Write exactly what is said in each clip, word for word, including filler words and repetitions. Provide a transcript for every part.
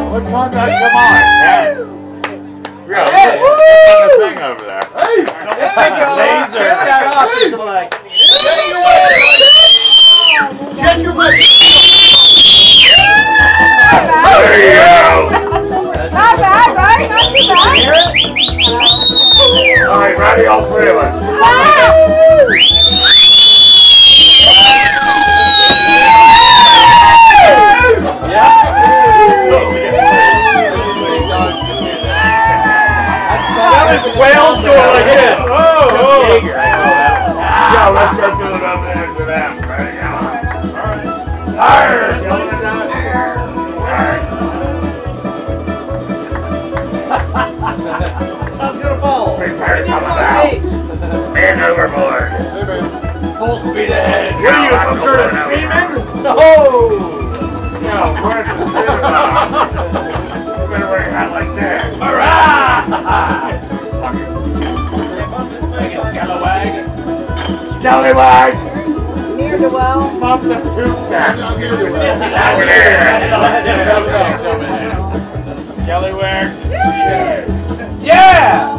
What time did I come on? Ten. Yeah, Hey. look at the thing over there. Hey! Laser. Get that off. Get your way. Get your way. There you go. Not bad, right? Not too bad. All right, ready, all three of us. Whales go like this. Oh, oh. Yeah, let's go do it over there to them. Ready, come on. Alright. I'm gonna fall. Prepare coming out. And overboard. Full speed ahead. What are you, some sort of seaman? No. No, we're just seaman. We're gonna wear a hat like this. Hurrah! Scallywag! Near the well. Pump the tube back. Over there. Scallywags. Yeah!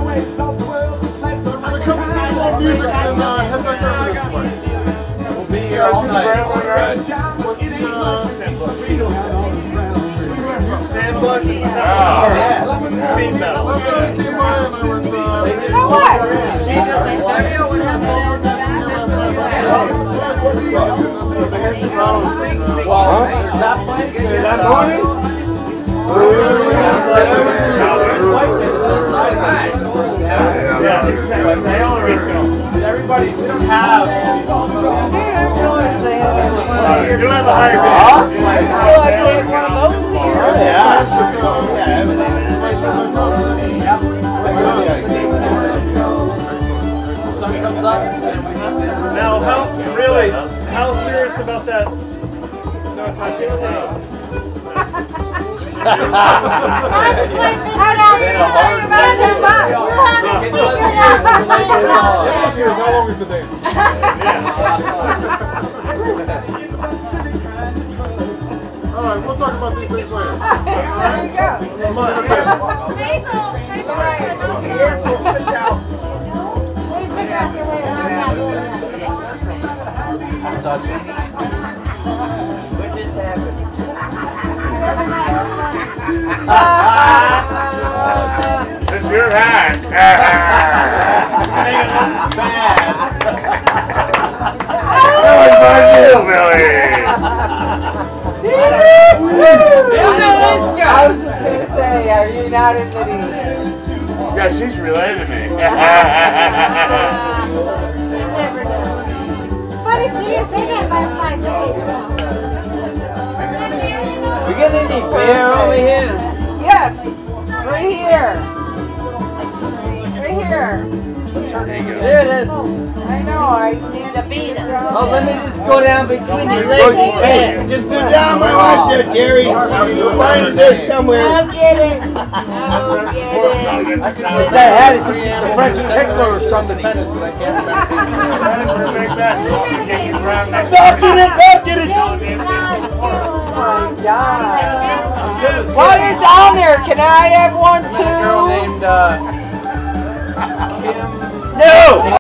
We'll be here all night. Sandbush? Oh, yeah. Speed metal. Now what? That morning? Everybody, we don't have. You do have a higher bid. Now, how really, how serious about that? No touching thing? How long did you say you're about to buy? How long is the dance? Alright, we'll talk about these things later. There you go. This is your hat. That was my deal, Billy. I was just going to say, are you not in the lead? Yeah, she's related to me. What did she say that by five days? We got any beer over here? Yes, right here. Right here. There it is. I know, I can't. Oh, let me just go down between your legs. Hey, just do down my wife there, Jerry. You'll find this somewhere. I'll get it. I'll get it. It's that hat. It's, it's a French tickler or something. But I can't remember. Stop it! Stop it! Oh my God. While you're down there, can I have one too? Girl named uh, Kim. No!